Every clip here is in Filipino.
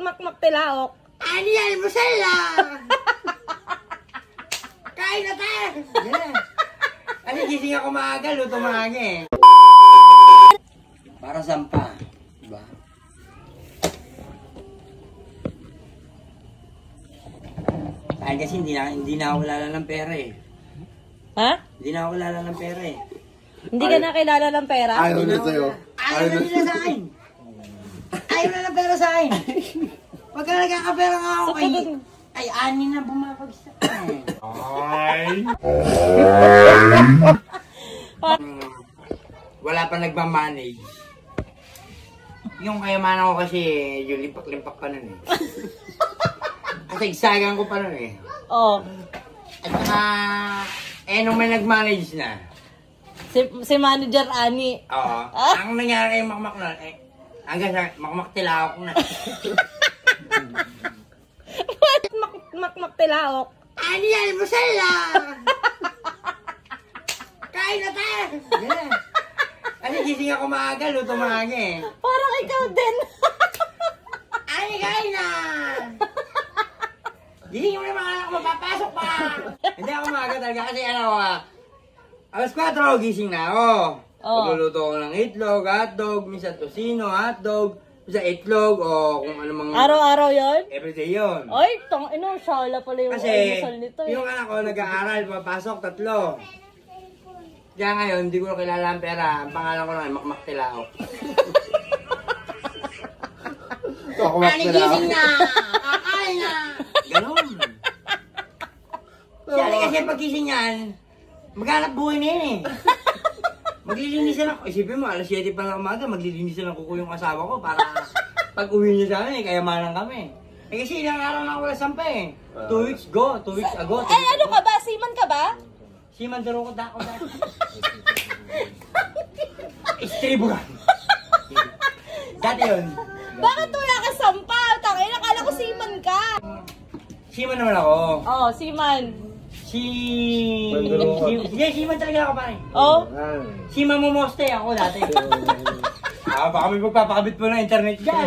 tilaok. Ano yan? Almusal lang! Kain na tayo! Yan. Kasi gising ako maaga, luto maaga eh. Para sampa. Diba? Dahil kasi hindi na ako kilala ng pera eh. Ha? Hindi na ako kilala ng pera eh. Hindi ka nakilala ng pera? Ayaw na sa'yo. Ayaw na nila sa akin. Ayaw na ng pera sa akin. Pagka nagkakapera nga ako kay... Ay, ani na bumabagsak eh. Ay! Wala pa nagmamanage. Yung kayamanan ko kasi, yung limpak-limpak pa nun eh. Kasi igsagan ko pa nun eh. Oo. At saka, nung may nag-manage na. Si Manager Ani. Oo. Ang nangyari yung makmak nun, hanggang sa makmak tilaok na. Makmak tilaok. Ano yan? Almusal lang! Kain na tayo! Yan. Kasi gising ako maaga, luto maaga eh. Parang ikaw din. Ay, kain na! Gising mo na mga anak ko, mapapasok pa! Hindi ako maaga talaga kasi alas 4 ako gising na ako. Magluluto ko ng itlog, hotdog, minsan tosino, hotdog, minsan itlog o kung ano mga... Araw-araw yon? Everyday yun. Ay, shala pala yung almusal nito eh. Yung anak ko nag-aaral, papasok, 3. Kaya ngayon, hindi ko na kilala ang pera. Ang pangalan ko lang ay Makmak Tilaok. Gising na! Kakain na! Ganon. Siyali kasi pagkising yan, maghanap buhay na yun eh. Maglilinisan ako. Isipin mo, alas 7 pa ng umaga, maglilinisan ako ko yung asawa ko para pag uwi niya sa amin eh, kayamanan kami. Eh kasi ilang araw na ako wala sampa eh. 2 weeks ago. Ano ka ba? Seaman ka ba? Seaman daro ko dako dati. Istribugan. Dati yun. Bakit wala ka sampa? Tangin, nakala ko seaman ka. Seaman naman ako. Oo, seaman. Seaman talaga ako pare. Oo? Seaman mo moste ako dati. Baka may magpapakabit mo ng internet dyan.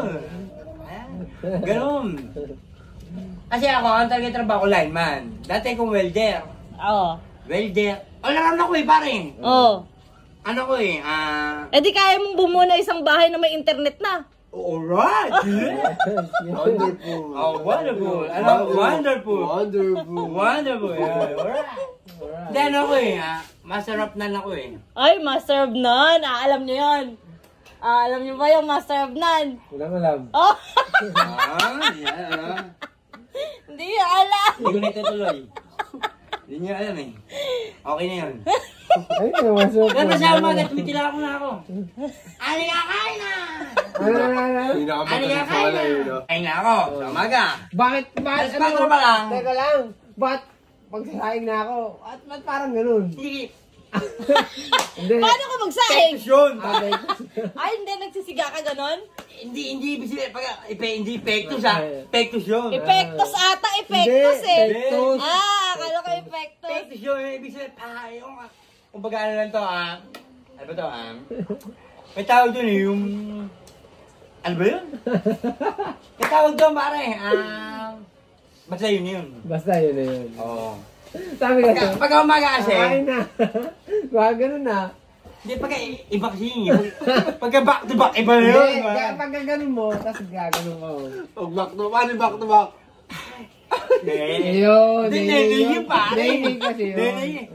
Ganon. Kasi ako, ang talaga trabaho ko lineman. Dati akong welder. Oo. Welder. All-around ako eh, pare. Oo. Ano ko eh, Eh di kaya mong bumuo na isang bahay na may internet na. Alright! Wonderful. Oh, wonderful. Wonderful. Wonderful. Yeah, alright. Then ako eh, masarap na ako eh. Ay, Master of None. Alam nyo yun. Alam nyo ba yung Master of None? Alam. Oh! Yeah. Hindi alam. Hindi ko na itutuloy. Hindi nyo alam eh. Okay na yun. Ay, masarap. Pero sa umaga, tumitila ako na ako. Ano nga kain na? Hindi na Ano nga kain na? Kain na ako sa umaga. Bakit? Alas 4 pa lang. Teka lang. Ba't pagsasaing na ako? At ba't parang ganun? Hindi. Paano ka magsaing? Yun. Ay, hindi. Nagsisiga ka ganon? Hindi ibig sabihin, hindi epektos ha. Epektos yun. Epektos ata. Epektos eh. Epektos. Akala ko epektos. Epektos yun. Ibig sabihin, yung kumbaga ano lang to ano ba to may tawag dun eh, yung ano ba yun? May tawag dun pare, basta yun yun. Basta yun na yun. Oo. Sabi kasi. Pagka umaga kasi. Ay na. Wag ganun na. Hindi, pagka iba kasi yun. Pagka back to back, iba na yun. Hindi, pagka ganun mo, tapos gaganon mo. Pag back to back, back to back. Ayun. Hindi yun pare. Hindi kasi yun.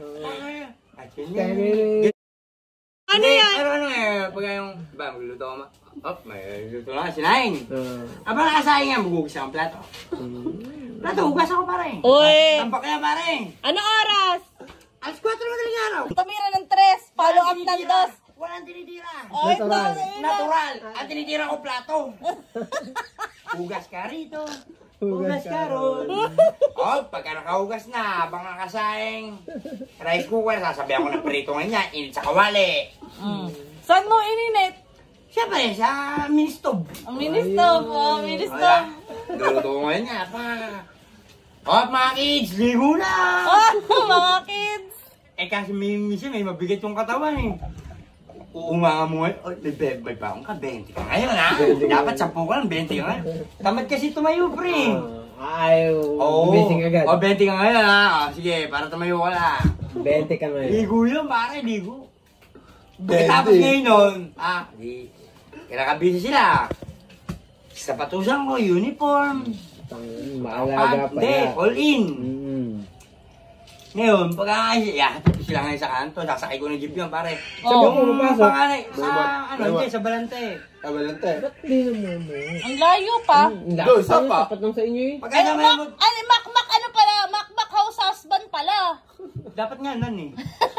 Ano yan? Ano pagka yung, ba, magluluto ko may luto na, sinaing. Aba nakasayang yan, magugas ang plato. Plato, hugas ako pare. Uy! Tampak kaya pare. Ano oras? Alas 4 na madaling araw. Tumira ng 3. Follow up ng 2. Walang tinitira. Ay, Natural. Natural. Ang tinitira ko plato. Hugas ka rito. Hugas ka ron. Pagka nakahugas na, habang nakasaing rice cooker, sasabihan ko ng prito ngayon, init sa kawali. Saan mo ininit? Siyempre, sa ministob. Ang ministob. Ministob. Luluto ko ngayon nga pa. Mga kids, ligo na! Mga kids. Kasi minsan may mabigat yung katawan eh. uunga mo ngayon. Oh, may baong ka, 20 ka ngayon, ha? Dapat 10 ka lang, 20 ka ngayon. Tamad kasi tumayo, pre. Gumising agad. Oh, 20 ka ngayon, ha? Oh, sige, para tumayo ka na. 20 ka ngayon. Ligo yun, pare, ligo. Tapos ngayon nun, kinakabisi sila. Sapatusan ko, uniform. Maalaga pa Hindi, na. all in. Ngayon, pagkakasya, sila ngayon sa kanto, sasakay ko ng jeep yun, pare. Saan ba pumapasok? Panganay, sa Balante. Kabalante. Ba't di naman mo? Ang layo pa. Doon, saan pa? Tapat lang sa inyo eh. Pagkasya ngayon mo, Makmak ano pala? Makmak house husband pala. dapat nga nun eh.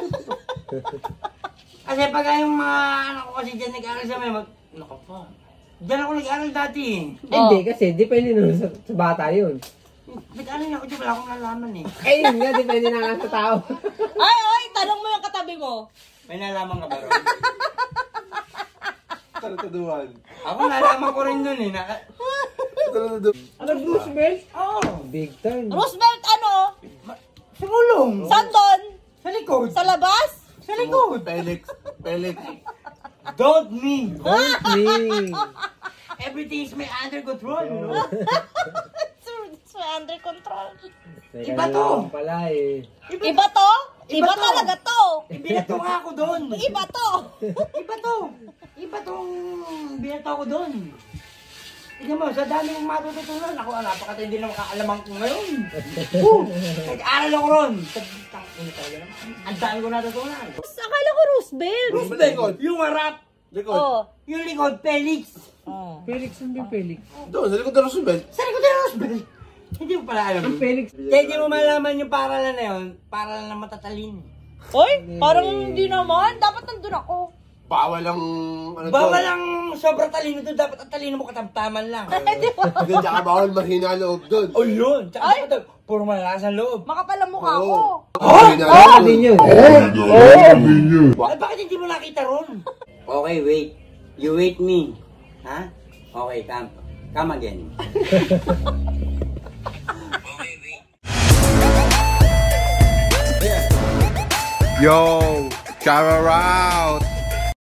Kasi pag yung mga anak ko kasi dyan nag-aaral sa may naku po. Dyan ako nag-aaral dati eh. Hindi kasi, depende naman sa bata yun. Nag-aaral ako dyan, wala akong nalaman eh. Eh yun nga, depende na lang sa tao. Ay, tanong mo yung katabi mo. May nalaman ka ba ron? Tarataduan. Ako nalaman ko rin dun eh. Tarataduan. Ano, Roosevelt? Oo. Big time. Roosevelt ano? Sa gulong. Saan doon? Sa likod. Sa labas? Sa likod. Felix. Felix. Don't me. Okay. Everything is may under control, you know? It's under control. Iba to. Pala eh. Iba to? Iba Iba to. talaga to. Ibinato nga ako doon. Iba to. Iba to. Iba tong binato ako doon. Tignan mo, sa dami kong matututunan. Ako, napakatindi na makakalamang ko ngayon. Nag-aaral ako ron. Ang dami ko natutunan. Akala ko Roosevelt. Likod. Yung harap. Likod. Oh. Yung likod, Felix. Felix, hindi Felix. Doon, sa likod ng Roosevelt. Sa likod na Roosevelt. Hindi mo pala alam. Ang Felix. Kaya hindi mo malaman yung paralan na yun. Paralan na matatalin. Oy, parang hindi naman. Dapat nandun ako. Bawal ang ano Bawal ang sobrang talino doon. Dapat ang talino mo katamtaman lang. Di ba? Doon, tsaka bawal mahina loob doon. Oh, yun. Tsaka Ay! dapat puro malakas ang loob. Makapal ang mukha ko. Mahina Ah, loob. din yun. Ay, bakit hindi mo nakita ron? Okay, wait. You wait me. Ha? Okay, come again. Yo, shower out.